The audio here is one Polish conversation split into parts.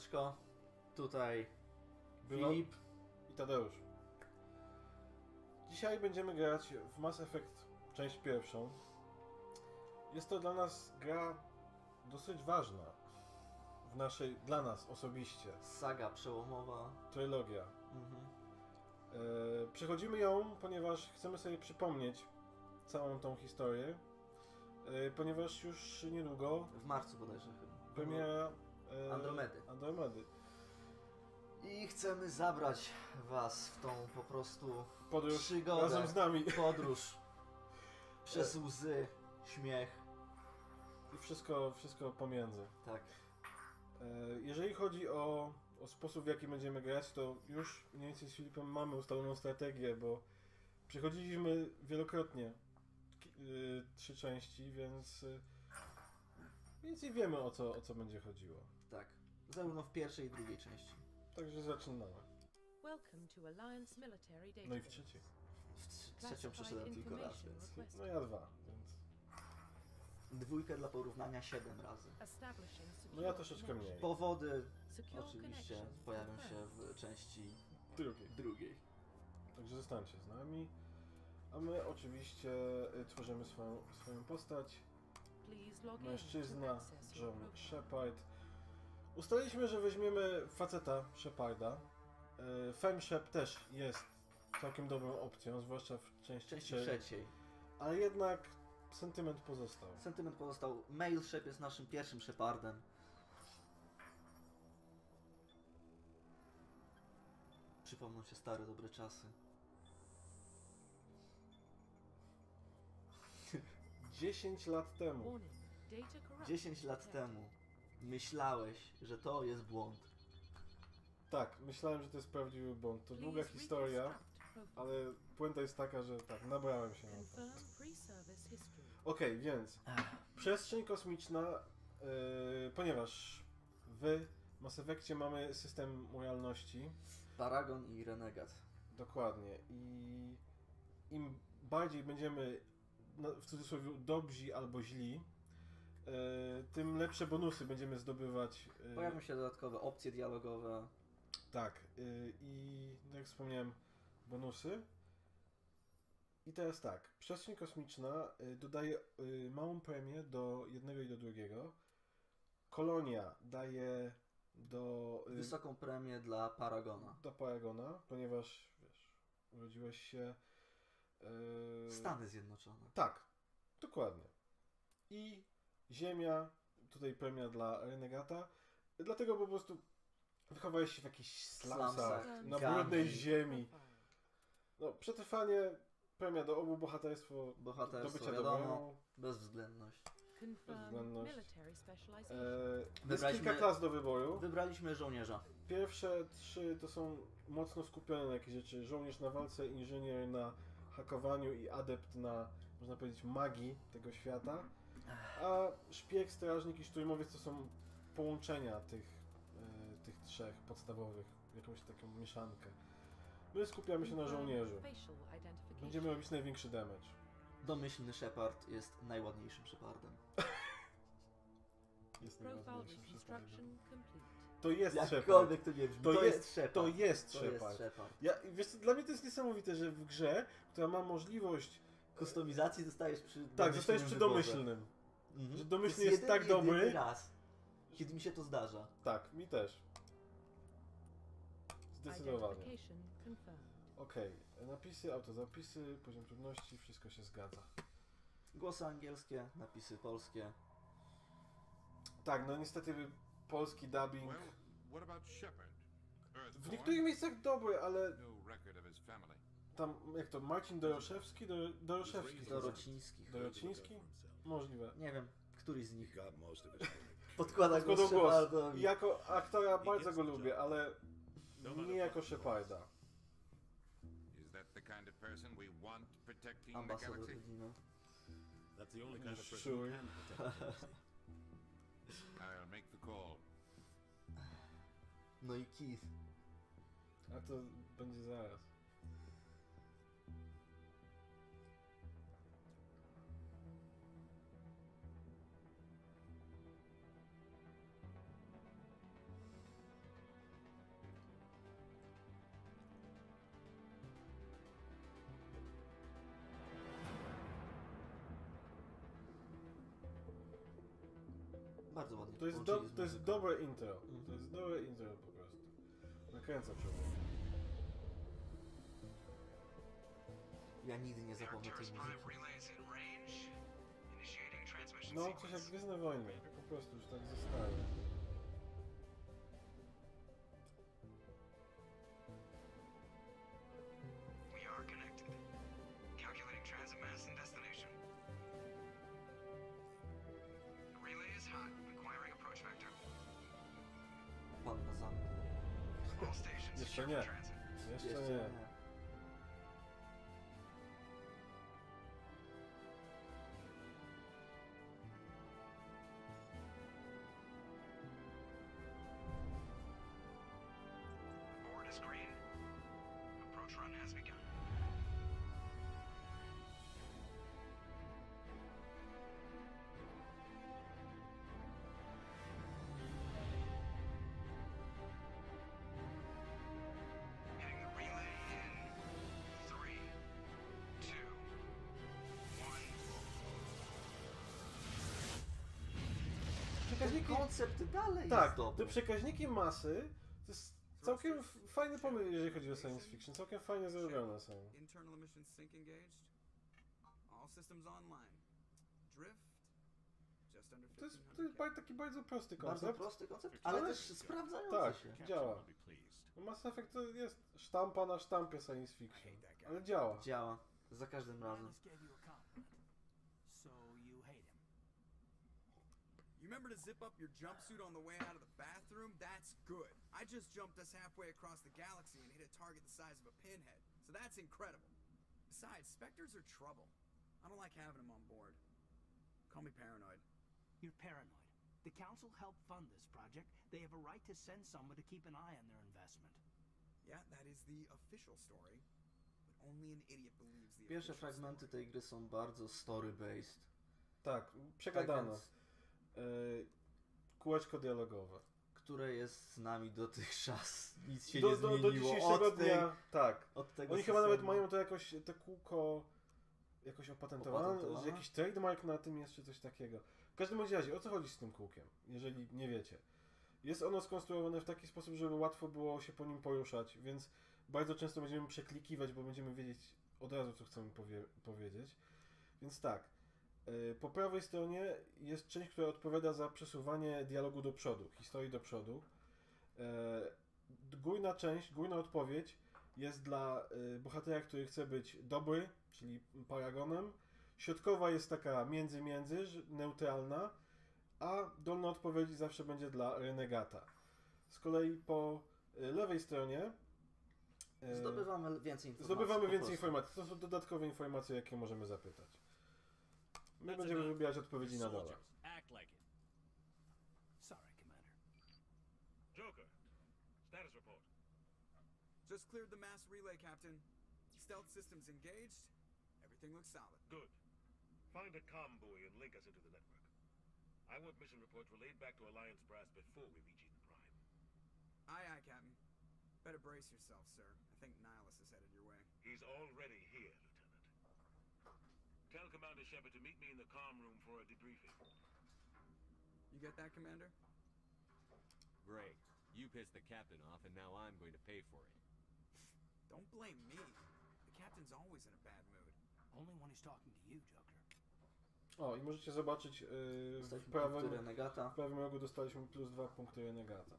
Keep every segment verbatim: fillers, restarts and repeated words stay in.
Siemaneczko, tutaj Było... Filip i Tadeusz. Dzisiaj będziemy grać w Mass Effect część pierwszą. Jest to dla nas gra dosyć ważna. W naszej, dla nas osobiście. saga przełomowa. Trylogia. Mhm. E, przechodzimy ją, ponieważ chcemy sobie przypomnieć całą tą historię. E, ponieważ już niedługo W marcu bodajże chyba. premiera e, Andromedy. Andromedy. I chcemy zabrać was w tą po prostu Podróż przygodę, razem z nami. podróż przez łzy, śmiech. I wszystko, wszystko pomiędzy. Tak. E, Jeżeli chodzi o, o sposób, w jaki będziemy grać, to już mniej więcej z Filipem mamy ustaloną strategię, bo przechodziliśmy wielokrotnie ki- y, trzy części, więc y, mniej więcej wiemy, o co, o co będzie chodziło. Tak. Zarówno w pierwszej i drugiej części. Także zaczynamy. Welcome to Alliance Military No i w Database. trzeciej. W trz- trzecią przeszedłem tylko raz, więc No ja dwa, więc... dwójkę dla porównania siedem razy. Establishing secure No ja troszeczkę connection. mniej. Powody Secure oczywiście connection pojawią się confirmed. w części Drugiej. drugiej. Także zostańcie z nami. A my oczywiście y, tworzymy swoją, swoją postać. Please log in Mężczyzna, to access your John profile. Shepard. Ustaliliśmy, że weźmiemy faceta Sheparda. Yy, Femshep też jest całkiem dobrą opcją, zwłaszcza w części, W części trze- trzeciej. ale jednak sentyment pozostał. Sentyment pozostał. Male Shep jest naszym pierwszym Shepardem. Przypomną się stare, dobre czasy. dziesięć lat temu. Warning. Data corruption dziesięć lat detected. temu myślałeś, że to jest błąd. Tak, myślałem, że to jest prawdziwy błąd. To długa Please historia, reconstruct profile. ale puenta jest taka, że tak, nabrałem się na to. Confirm pre-service history. Okej, więc przestrzeń kosmiczna, yy, ponieważ w Mass Effectie mamy system moralności. Paragon i Renegat. Dokładnie. I im bardziej będziemy, no, w cudzysłowie, dobrzy albo źli, e, tym lepsze bonusy będziemy zdobywać. E, Pojawią się dodatkowe opcje dialogowe. Tak. E, I tak jak wspomniałem, bonusy. I teraz tak. Przestrzeń kosmiczna e, dodaje e, małą premię do jednego i do drugiego. Kolonia daje do... e, Wysoką premię dla Paragona. do Paragona, ponieważ wiesz, urodziłeś się... e, Stany Zjednoczone. Tak, dokładnie. I Ziemia, tutaj premia dla Renegata, dlatego po prostu wychowałeś się w jakichś slumsach, Slumsach, na gangi. brudnej ziemi. Profile. No, przetrwanie, premia do obu, bohaterstwo, Bohaterstwo, do bycia wiadomo. dobrą. Bezwzględność. Confirm Bezwzględność. military specialization. E, jest Wybraliśmy- kilka klas do wyboru. Wybraliśmy żołnierza. Pierwsze trzy to są mocno skupione na jakieś rzeczy. Żołnierz na walce, inżynier na hakowaniu i adept na, można powiedzieć, magii tego świata. A szpieg, strażnik i szturmowiec to są połączenia tych, e, tych trzech podstawowych, jakąś taką mieszankę. My skupiamy się na Confirm żołnierzu. facial identification. Będziemy robić największy damage. Domyślny Shepard jest najładniejszym Shepardem. Jest Profile najważniejszym Shepardem. reconstruction complete. To jest Shepard. Jakkolwiek to nie brzmi. To To jest- jest Shepard. To jest To jest Shepard. Shepard. Ja, wiesz co, dla mnie to jest niesamowite, że w grze, która ma możliwość... Kustomizacji zostajesz przy Tak, domyślnym zostajesz przy wyborze. domyślnym. Mhm. Że domyślny To jest jeden, tak dobry. jedyny raz, kiedy mi się to zdarza. Tak, mi też. Zdecydowanie. Identification confirmed. Okej, napisy, autozapisy, poziom trudności, wszystko się zgadza. Głosy angielskie, napisy polskie. Tak, no niestety polski dubbing Well, what about Shepard? w Earthborn? niektórych miejscach dobry, ale No record of his family. tam, jak to, Marcin Doroszewski? Dor, Doroszewski? Dorocińskich. Dorociński? Możliwe. Nie wiem, któryś z nich Got most of it. podkłada głos Składał głos. Shepardowi. Jako aktora bardzo go lubię, ale nie jako Sheparda. Is that the kind of person we want protecting the Ambasador galaxy? rodziny. That's the only kind of person Sure. who can protect the galaxy. I'll make the call. No i Keith. A to będzie zaraz. bardzo ładnie To jest, do, połączyli z to jest muzyką. dobre intro. Mhm. To jest dobre intro po prostu. Nakręca człowieka. Ja nigdy nie zapomnę tej muzyki. No, coś jak Gwiezdne Wojny. Po prostu już tak zostaje. We are connected. Calculating transit mass and destination. The relay is hot, acquiring approach vector. Pan na zamku. All stations Jeszcze secure nie. for transit. Jeszcze Jeszcze nie. nie. Board is green. Approach run has begun. Hitting the relay in three, two, one. Ten Przekaźniki... koncept dalej Tak, jest dobry. te przekaźniki masy to jest całkiem f- fajny pomysł, jeżeli chodzi o science fiction. Całkiem fajnie zrobione są. Internal emissions sync engaged. All systems online. Drift. Just under To jest, to fifteen jest hundred ba- taki bardzo prosty Bardzo koncept. prosty koncept, ale Ale- też sprawdzający Tak, się. Captain działa. will be pleased. No Mass Effect to jest sztampa na sztampie science fiction. Ale działa. Działa. Za każdym razem. Alice gave you a compliment. So you hate him. You remember to zip up your jumpsuit on the way out of the bathroom? That's good. I just jumped us halfway across the galaxy and hit a target the size of a pinhead. So that's incredible. Besides, Spectres are trouble. I don't like having them on board. Call me paranoid. You're paranoid. The council helped fund this project. They have a right to send someone to keep an eye on their investment. Yeah, that is the official story. But only an idiot believes the Pierwsze official fragmenty story. tej gry są bardzo story-based. Tak, Tak przegadane. więc, Y, kółeczko dialogowe. które jest z nami dotychczas. Nic się Do, nie do, do zmieniło dzisiejszego od, tej, dnia, tak. od tego Oni chyba nawet systemu. mają to jakoś, te kółko jakoś opatentowane, Opatentowane? że jakiś trademark na tym jest, czy coś takiego. W każdym bądź razie, o co chodzi z tym kółkiem, jeżeli nie wiecie? Jest ono skonstruowane w taki sposób, żeby łatwo było się po nim poruszać, więc bardzo często będziemy przeklikiwać, bo będziemy wiedzieć od razu, co chcemy powie powiedzieć. Więc tak, yy, po prawej stronie jest część, która odpowiada za przesuwanie dialogu do przodu, historii do przodu. Yy, górna część, górna odpowiedź jest dla y, bohatera, który chce być dobry, czyli paragonem. Środkowa jest taka między-między, że- neutralna, a dolna odpowiedź zawsze będzie dla renegata. Z kolei po y, lewej stronie y, Zdobywamy więcej informacji. zdobywamy po więcej prostu. informacji. To są dodatkowe informacje, jakie możemy zapytać. My That's będziemy enough. wybierać odpowiedzi na dole. Soldiers, act like it. Sorry, Commander. Joker, status report. Just cleared the mass relay, Captain. Stealth systems engaged. Everything looks solid. Good. Find a comm buoy and link us into the network. I want mission reports relayed back to Alliance brass before we reach Eden Prime. Aye, aye, Captain. Better brace yourself, sir. I think Nihilus is headed your way. He's already here, Lieutenant. Tell Commander Shepard to meet me in the comm room for a debriefing. You get that, Commander? Great. You pissed the captain off, and now I'm going to pay for it. Don't blame me. The captain's always in a bad mood. Only when he's talking to you, Joker. O, i możecie zobaczyć yy, w, Dostaliśmy prawym, punkty renegata. w prawym rogu dostaliśmy plus dwa punkty renegata.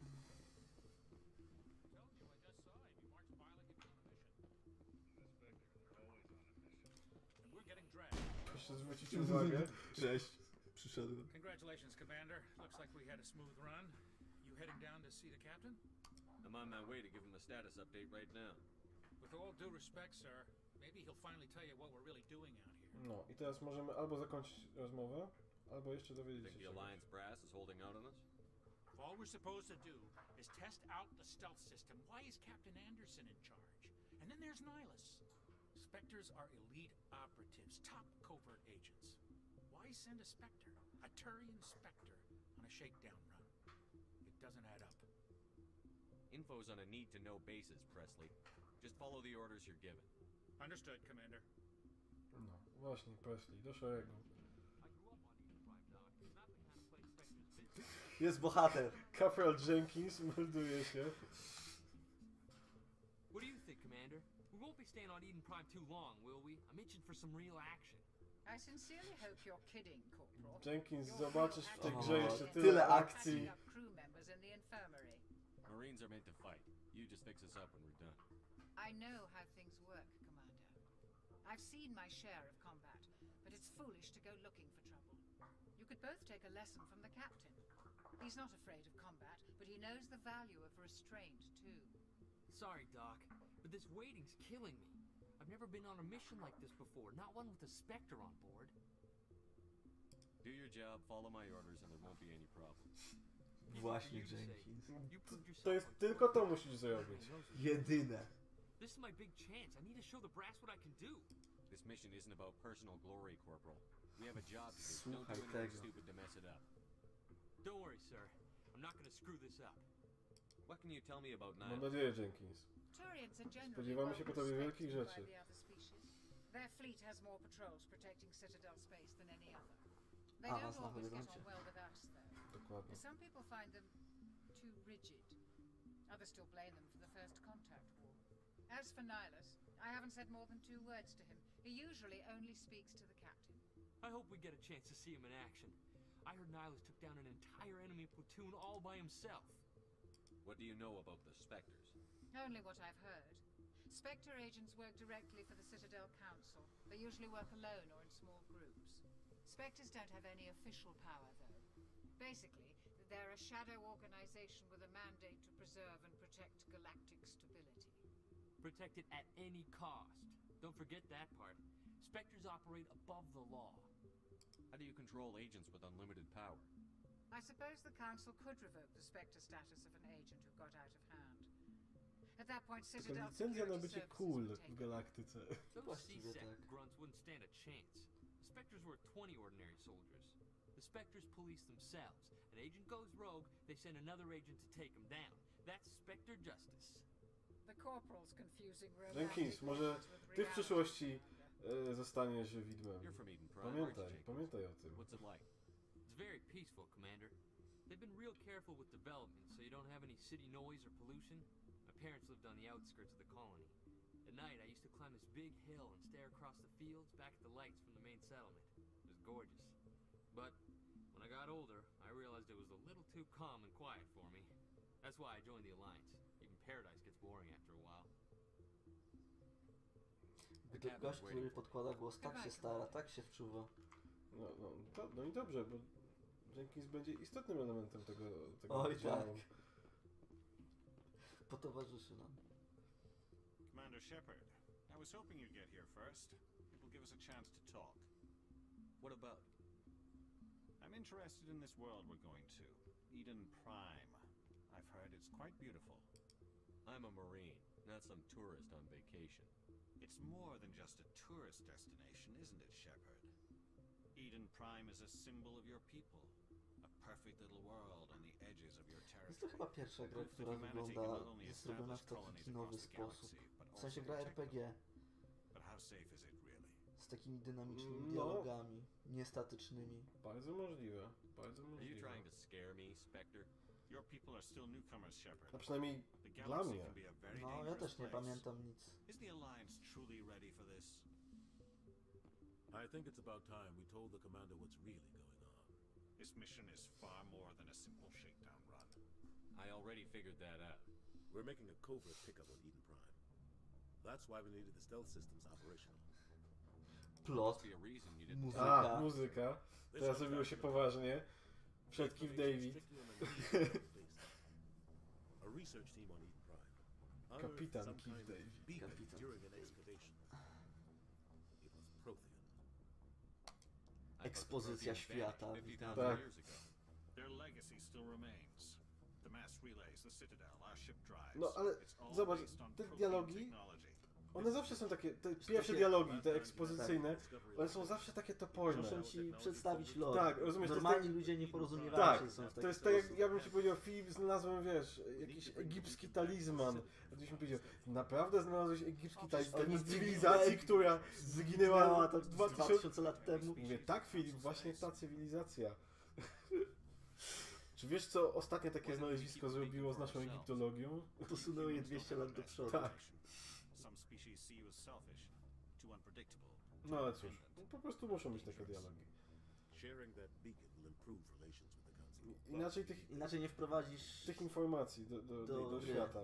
We're getting dragged. Proszę zwrócić uwagę. Cześć. Przyszedłem. Congratulations, Commander. Looks like we had a smooth run. You heading down to see the captain? I'm on my way to give him a status update right now. With all due respect, sir, maybe he'll finally tell you what we're really doing out here. No i teraz możemy albo zakończyć rozmowę, albo jeszcze dowiedzieć Think się the czegoś. Alliance brass is holding out on us? If all we're supposed to do is test out the stealth system, why is Captain Anderson in charge? And then there's Nihilus. Spectres are elite operatives, top covert agents. Why send a Spectre, a Turian Spectre, on a shakedown run? It doesn't add up. Info's on a need-to-know basis, Presley. Just follow the orders you're given. Understood, Commander. No, właśnie, Presley, do szeregu. Jest bohater. Capral Jenkins melduje się. What do you think, Commander? We won't be staying on Eden Prime too long, will we? I'm itching for some real action. I sincerely hope you're kidding, Corporal. Jenkins, Your zobaczysz w tej real grze action jeszcze is tyle Tyle akcji. patching up crew members in the infirmary. Marines are made to fight. You just fix us up when we're done. I know how things work, Commander. I've seen my share of combat, but it's foolish to go looking for trouble. You could both take a lesson from the captain. He's not afraid of combat, but he knows the value of restraint, too. Sorry, Doc, but this waiting's killing me. I've never been on a mission like this before, not one with a Spectre on board. Do your job, follow my orders, and there won't be any problems. Właśnie You say. Jenkins. You proved yourself To jest on tylko Corporal. to musisz zrobić. Jedyne. This is my big chance. I need to show the brass what I can do. This mission isn't about personal glory, Corporal. We have a job to do. Don't Słuchaj do anything tego. stupid to mess it up. Don't worry, sir. I'm not gonna screw this up. What can you tell me about Mam Nile? nadzieję, Jenkins. Turians are generally Spodziewamy się po tobie well wielkich respected rzeczy. by the other species. Their fleet has more patrols protecting Citadel space than any other. They A, don't nas na always get horyzoncie. on well with us, though. Dokładnie. Some people find them too rigid. Others still blame them for the First Contact War. As for Nihilus, I haven't said more than two words to him. He usually only speaks to the captain. I hope we get a chance to see him in action. I heard Nihilus took down an entire enemy platoon all by himself. What do you know about the Spectres? Only what I've heard. Spectre agents work directly for the Citadel Council. They usually work alone or in small groups. Spectres don't have any official power, though. Basically, they're a shadow organization with a mandate to preserve and protect galactic stability. Protect it at any cost. Don't forget that part. Spectres operate above the law. How do you control agents with unlimited power? I suppose the Council could revoke the Spectre status of an agent who got out of hand. At that point, Taka Citadel licencja na security bycie services cool would w take galaktyce. Those Właściwie C-Sec tak. grunts wouldn't stand a chance. The Spectres were twenty ordinary soldiers. The Spectres police themselves. An agent goes rogue, they send another agent to take him down. That's Spectre justice. The Corporal's confusing Jenkins, romantic może visions with ty w reality, przyszłości Commander. e, zostaniesz widmem. You're from Eden Prime, Pamiętaj, aren't you, Jake? pamiętaj o tym. What's it like? It's very peaceful, Commander. They've been real careful with development, so you don't have any city noise or pollution. My parents lived on the outskirts of the colony. At night, I used to climb this big hill and stare across the fields back at the lights from the main settlement. It was gorgeous. But when I got older, I realized it was a little too calm and quiet for me. That's why I joined the Alliance. Even paradise gets boring after a while. Gdy gość, który podkłada głos, tak się stara, tak się wczuwa. No, no, to, no i dobrze, bo Jenkins będzie istotnym elementem tego, tego Oj, działu. tak. Potowarzyszy nam. Commander Shepard, I was hoping you'd get here first. It will give us a chance to talk. What about? I'm interested in this world we're going to, Eden Prime. I've heard it's quite beautiful. I'm a Marine, not some tourist on vacation. It's more than just a tourist destination, isn't it, Shepard? Eden Prime is a symbol of your people. A perfect little world on the edges of your Jest to territory. chyba pierwsza gra, Proof that która humanity wygląda, can not only jest zrobiona w establish taki colonies kinowy across the sposób. galaxy, but W sensie also gra protect R P G them. But how safe is it really? z takimi dynamicznymi No. dialogami, niestatycznymi. Bardzo możliwe, bardzo Are you możliwe. trying to scare me, Spectre? Your people are still newcomers, Shepard. A przynajmniej The dla galaxy mnie. can be a very No, ja dangerous też nie place. pamiętam nic. Is the Alliance truly ready for this? I think it's about time we told the commander what's really going on. This mission is far more than a simple shakedown run. I already figured that out. We're making a covert pickup on Eden Prime. That's why we needed the stealth systems operational. Plot, Must be a reason you didn't. muzyka. A, muzyka. Teraz zrobiło się poważnie. Przed Keith David. A research team on Eden Prime. unearthed Kapitan some Keith kind of David. beacon Kapitan. during an excavation. It was Prothean. I thought the Ekspozycja Protheans świata, vanished fifty witamy. thousand Tak. years ago. Their legacy still remains. The mass relays, the Citadel, our ship drives. No, ale It's all zobacz, based on te Prothean dialogi, technology. one zawsze są takie, te pierwsze takie- dialogi, te ekspozycyjne, one są zawsze takie toporne. Muszą ci przedstawić lore. Tak, rozumiesz, to jest Normalni tak- ludzie nie porozumiewają Tak, się ze sobą w taki to jest tak jak sposób. ja bym ci powiedział, Filip, znalazłem, wiesz, jakiś egipski talizman. A tyś mi powiedział, naprawdę znalazłeś egipski talizman Oni takiej cywilizacji, która zginęła Zginęła to dwa dwa tysiące... tysiące lat temu. Mówię, tak Filip, właśnie ta cywilizacja. Czy wiesz, co ostatnie takie znalezisko zrobiło z naszą egiptologią? Posunęło je dwieście lat do przodu. Tak. Some species see you as selfish, too unpredictable. No ale cóż, no, po prostu muszą być takie dialogi. Sharing that beacon will improve relations with the council. Inaczej tych, Inaczej nie wprowadzisz... tych informacji do, do, do, do Do- świata.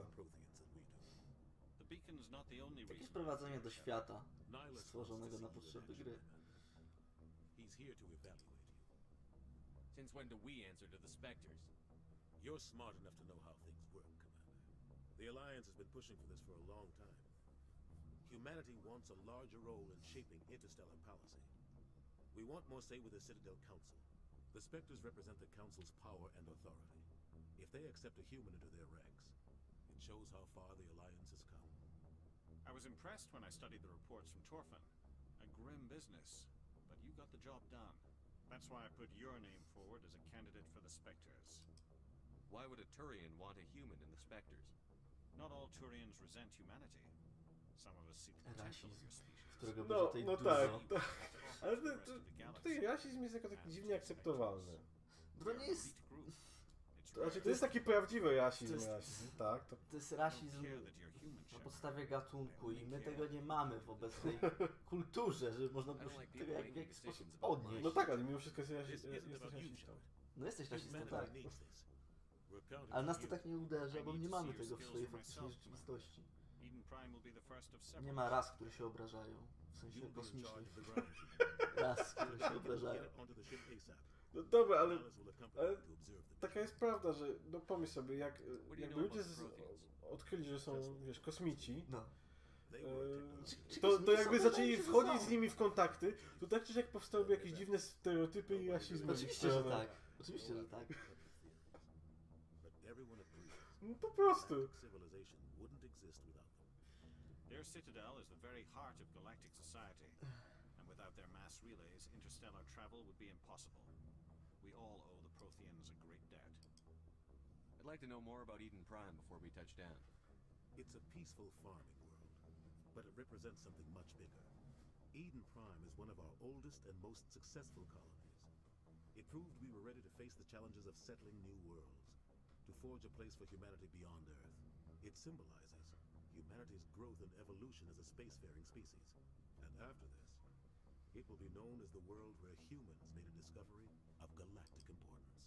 The beacon is not the only Jakieś reason. wprowadzenie do świata Nihilus stworzonego wants na to see you potrzeby in gry. action, He's here to evaluate you. Since when do we answer to the Spectres? You're smart enough to know how things work, Commander. The Alliance has been pushing for this for a long time. Humanity wants a larger role in shaping interstellar policy. We want more say with the Citadel Council. The Spectres represent the Council's power and authority. If they accept a human into their ranks, it shows how far the Alliance has come. I was impressed when I studied the reports from Torfin. A grim business, but you got the job done. That's why I put your name forward as a candidate for the Spectres. Why would a Turian want a human in the Spectres? Not all Turians resent humanity. Some of us see the potential of your species. Którego No, będzie tutaj no dużo. tak, tak. Ale to, to, tutaj rasizm jest jako taki dziwnie akceptowalny. To nie jest... To, znaczy, to jest taki prawdziwy rasizm, To jest- rasizm, tak? To, To jest rasizm na podstawie gatunku i my tego nie mamy w obecnej kulturze, żeby można było się do tego jak, w jakiś sposób odnieść. no tak, ale mimo wszystko jest rasi- jesteś rasistą. No jesteś rasistą, Humanity tak. needs this. We're counting Ale on nas to you. tak nie uderza, bo nie mamy tego w swojej faktycznej rzeczywistości. Eden Prime will be the first of several. Nie ma ras, które się obrażają. W sensie You'll be in kosmicznych. charge of the ground team. Ras, które się obrażają. Get onto the ship ASAP. No dobra, ale, Nihilus will accompany ale you to observe the taka jest prawda, że no pomyśl sobie, jak do you jakby know ludzie about z, the Protheans? odkryli, że są, wiesz, kosmici, No. They e, were Czy- czy to, to kosmici jakby są zaczęli najlepsi wchodzić ze z nimi w kontakty, to tak czy siak powstałyby jakieś dziwne stereotypy i rasizmy. Oczywiście, że tak. Oczywiście, że tak. But everyone agrees. No po prostu. Civilization wouldn't exist without them. Their citadel is the very heart of galactic society, and without their mass relays, interstellar travel would be impossible. We all owe the Protheans a great debt. I'd like to know more about Eden Prime before we touch down. It's a peaceful farming world, but it represents something much bigger. Eden Prime is one of our oldest and most successful colonies. It proved we were ready to face the challenges of settling new worlds, to forge a place for humanity beyond Earth. It symbolizes humanity's growth and evolution as a spacefaring species. And after this, it will be known as the world where humans made a discovery of galactic importance.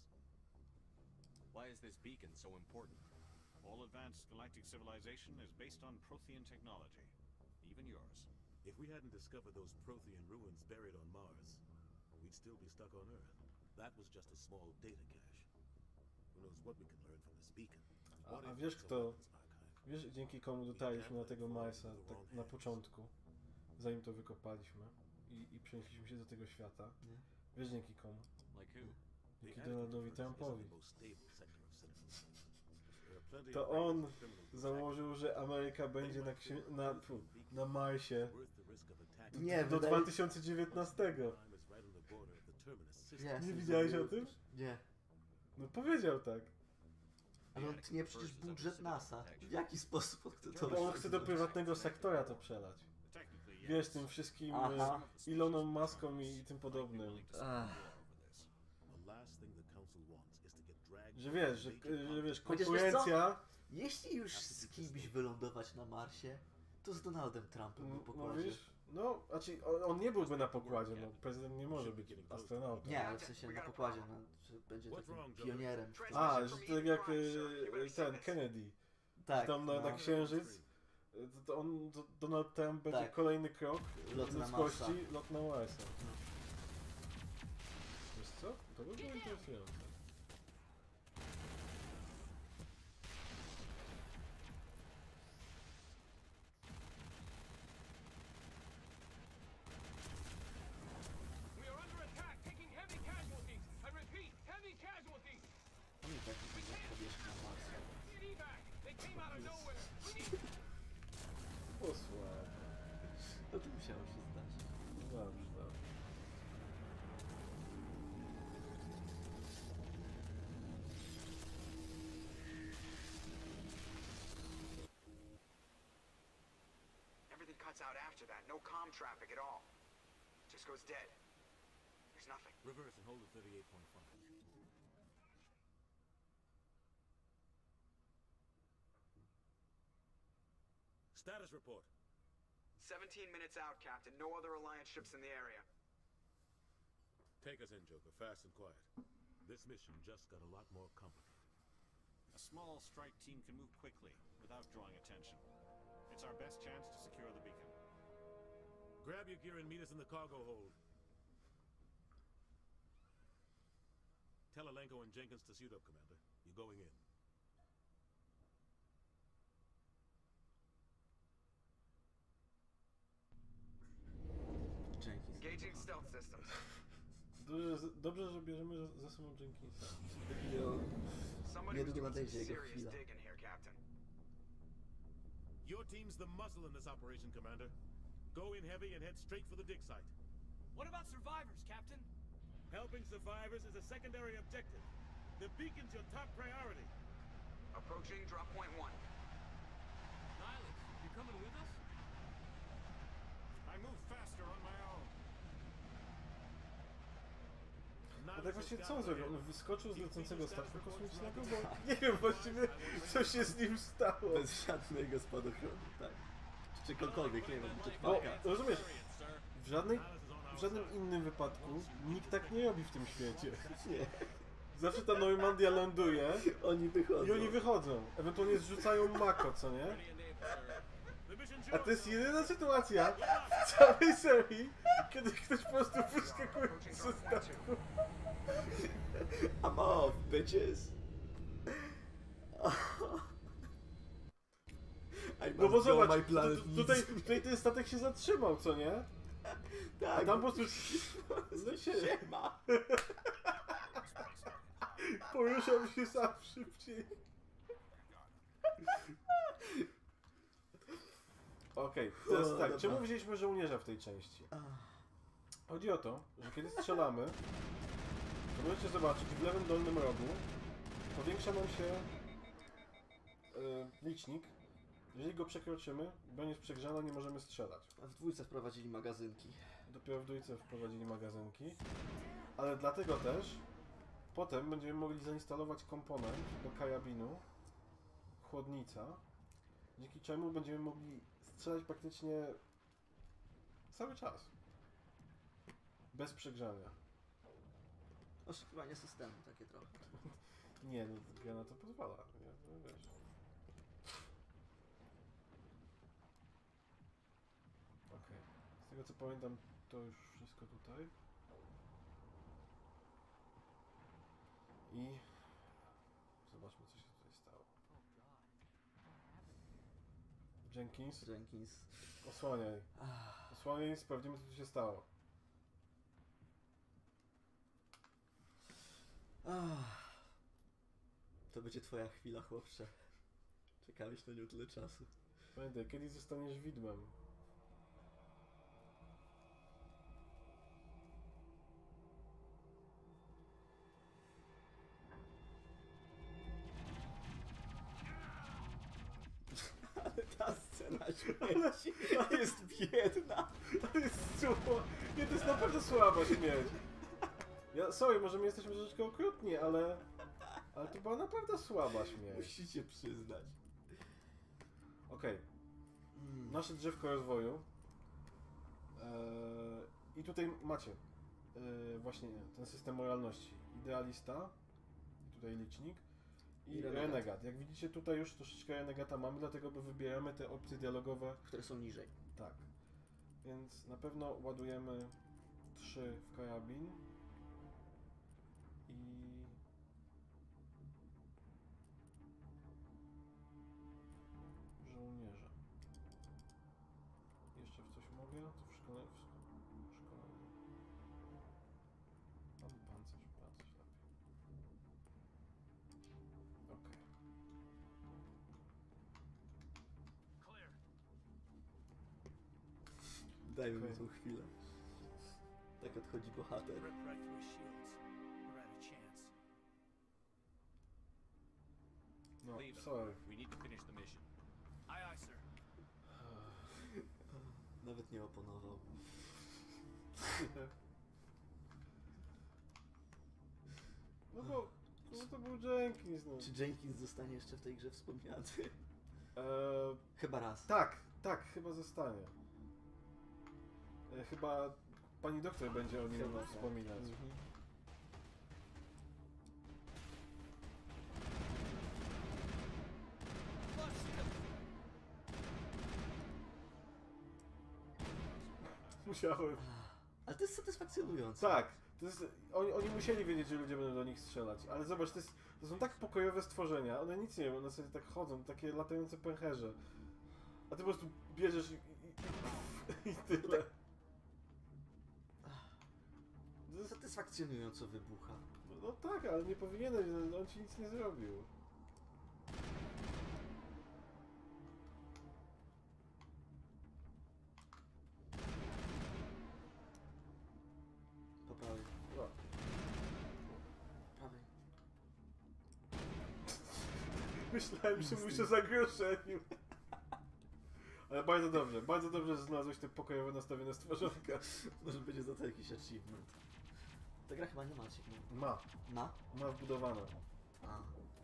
Why is this beacon so important? All advanced galactic civilization is based on Prothean technology, even yours. If we hadn't discovered those Prothean ruins buried on Mars, we'd still be stuck on Earth. That was just a small data cache. Who knows what we can learn from this beacon? A, What a if wiesz it's a kto, weapons archive? wiesz dzięki komu dotarliśmy na tego Marsa tak na początku, zanim to wykopaliśmy i, i przenieśliśmy się do tego świata? Nie. Wiesz dzięki komu? Like who? Dzięki The Donaldowi Atkinson Trumpowi. is the most stable sector of civilization. There are plenty To of on reckless criminals who założył, że Ameryka będzie na, księ- na, fu, na Marsie worth the risk of attacking. Nie, do wydaje- dwa tysiące dziewiętnastego. Prime is right on the border of the terminus system. Nie, Nie widziałeś o tym? Nie. No powiedział tak. Ale on tnie przecież budżet NASA. W jaki sposób on chce to To on osiągnąć? chce do prywatnego sektora to przelać. Technically, yes. Wiesz, tym wszystkim Aha. e, Elonom Muskom i tym podobnym. Ach. The last thing the council wants is to get dragged. Że wiesz, że, że wiesz, Chociaż wiesz konkurencja... Jeśli już z kimś wylądować na Marsie, to z Donaldem Trumpem na No pokładzie. wiesz, no, znaczy on, on nie byłby na pokładzie, no prezydent nie może być astronautą. Nie, ale w sensie na pokładzie, no, że będzie takim pionierem. czy coś. A, że tak jak e, ten Kennedy, Tak, tam na, no. na Księżyc, e, to, to on, to Donald Trump będzie Tak. kolejny krok Lot na ludzkości, Marsa. lot na Marsa. Wiesz co? To by było interesujące. We are under attack, taking heavy casualties. I repeat, heavy casualties. On i tak nie będzie powierzchnia Marsa. Need evac. They came out of nowhere. We need... Posłuchaj. No to musiało się zdarzyć. No dobrze, dobrze. Everything cuts out after that. No comm traffic at all. Just goes dead. There's nothing. Reverse and hold at thirty-eight point five. Status report. seventeen minutes out, Captain. No other Alliance ships in the area. Take us in, Joker, fast and quiet. This mission just got a lot more complicated. A small strike team can move quickly without drawing attention. It's our best chance to secure the beacon. Grab your gear and meet us in the cargo hold. Tell Alenko and Jenkins to suit up, Commander. You're going in. Jenkins. Engaging stealth systems. Dobrze, że- dobrze, że bierzemy ze- ze sobą Jenkinsa. Somebody was Niedługo doing some nadejdzie jego serious chwila. digging here, Captain. Your team's the muzzle in this operation, Commander. Go in heavy and head straight for the dig site. What about survivors, Captain? Helping survivors is a secondary objective. The beacon's your top priority. Approaching drop point one. Nihilus, you coming with us? I move faster on my own. A tak właściwie co on zrobił? On wyskoczył z lecącego statku kosmicznego? Bo nie wiem właściwie co się z nim stało. Bez żadnego spadochronu, tak. Czy czegokolwiek, nie wiem, czy Bo trwaka. rozumiesz, w, żadnej, w żadnym innym wypadku nikt tak nie robi w tym świecie. Nie. Zawsze ta Normandia ląduje Oni wychodzą. i oni wychodzą. Ewentualnie zrzucają mako, co nie? A to jest jedyna sytuacja w całej serii, kiedy ktoś po prostu wyskakuje ze statku. I'm off, bitches. I No bo must go zobacz, my planet tu- tutaj, needs- tutaj ten statek się zatrzymał, co nie? Tak, A tam po prostu no się ma. Poruszał się sam szybciej. Okej, teraz O, tak, dobra. czemu wzięliśmy żołnierza w tej części? Chodzi o to, że kiedy strzelamy, to możecie zobaczyć w lewym dolnym rogu powiększa nam się yy, licznik. Jeżeli go przekroczymy, broń jest przegrzana, nie możemy strzelać. A w dwójce wprowadzili magazynki. Dopiero w dwójce wprowadzili magazynki. Ale dlatego też potem będziemy mogli zainstalować komponent do karabinu, chłodnica, dzięki czemu będziemy mogli strzelać praktycznie cały czas. Bez przegrzania. Oszukiwanie systemu, takie trochę. Nie, no gra na to pozwala. Nie, no, wiesz. Okej. Z tego co pamiętam, to już wszystko tutaj. I zobaczmy, co się tutaj stało. Jenkins, Jenkins. osłaniaj. Osłaniaj, sprawdzimy, co tu się stało. Ach. To będzie twoja chwila, chłopcze. Czekałeś na nią tyle czasu. Pamiętaj, kiedyś zostaniesz widmem. Ale ta scena śmierci jest biedna. To jest słabo. Nie, to jest naprawdę słaba śmierć. Ja, sorry, może my jesteśmy troszeczkę okrutni, ale... Ale to była naprawdę słaba śmierć. Musicie przyznać. Okej. Nasze drzewko rozwoju. Eee, I tutaj macie eee, właśnie ten system moralności. Idealista. Tutaj licznik. I, I renegat. renegat. Jak widzicie, tutaj już troszeczkę renegata mamy, dlatego bo wybieramy te opcje dialogowe, które są niżej. Tak. Więc na pewno ładujemy trzy w karabin. I... żołnierza. Jeszcze w coś mogę? To w szkole... w szkoleniu. Mam pancerz, pancerz lepiej. Okej. Dajmy mi Okej. tą chwilę. Tak odchodzi bohater. Rip right through his shields. We're out of chance. No, Leave it. sorry. We need to finish the mission. Aye, aye, sir. Nawet nie oponował. No bo... No to był Jenkins, no. Czy Jenkins zostanie jeszcze w tej grze wspomniany? Eee, Chyba raz. tak, Tak, chyba zostanie. E, chyba pani doktor będzie o nim Chyba tak. wspominać. Mhm. Musiałem. Ale to jest satysfakcjonujące. Tak, to jest, oni, oni musieli wiedzieć, że ludzie będą do nich strzelać, ale zobacz, to, jest, to są tak pokojowe stworzenia, one nic nie wiem, one sobie tak chodzą, takie latające pęcherze. A ty po prostu bierzesz i, i, i tyle. To jest satysfakcjonująco wybucha. No, no tak, ale nie powinieneś, no, on ci nic nie zrobił. Po prawej. No. Prawej. Myślałem, że muszę zagrożeniu. Ale bardzo dobrze, bardzo dobrze, że znalazłeś te pokojowe nastawione stworzonka. Może będzie za to jakiś achievement. Ta gra chyba nie ma achievementu. Ma. Ma? Ma wbudowane. A.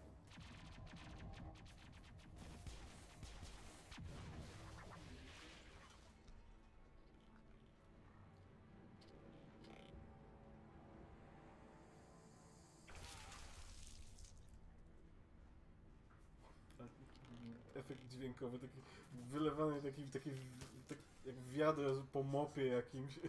Efekt dźwiękowy, taki wylewany, taki, taki, taki jak wiadro po mopie jakimś.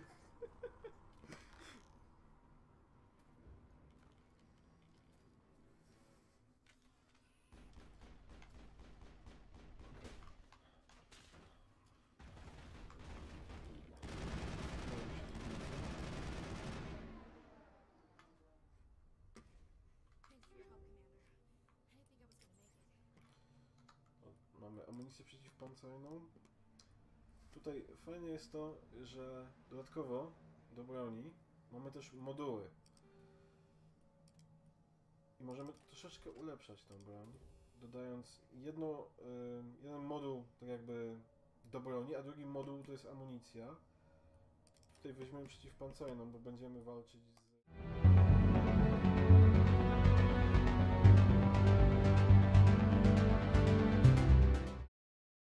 Mamy amunicję przeciwpancerną. Tutaj fajnie jest to, że dodatkowo do broni mamy też moduły. I możemy troszeczkę ulepszać tę broń, dodając jedno, y, jeden moduł tak jakby do broni, a drugi moduł to jest amunicja. Tutaj weźmiemy przeciwpancerną, bo będziemy walczyć z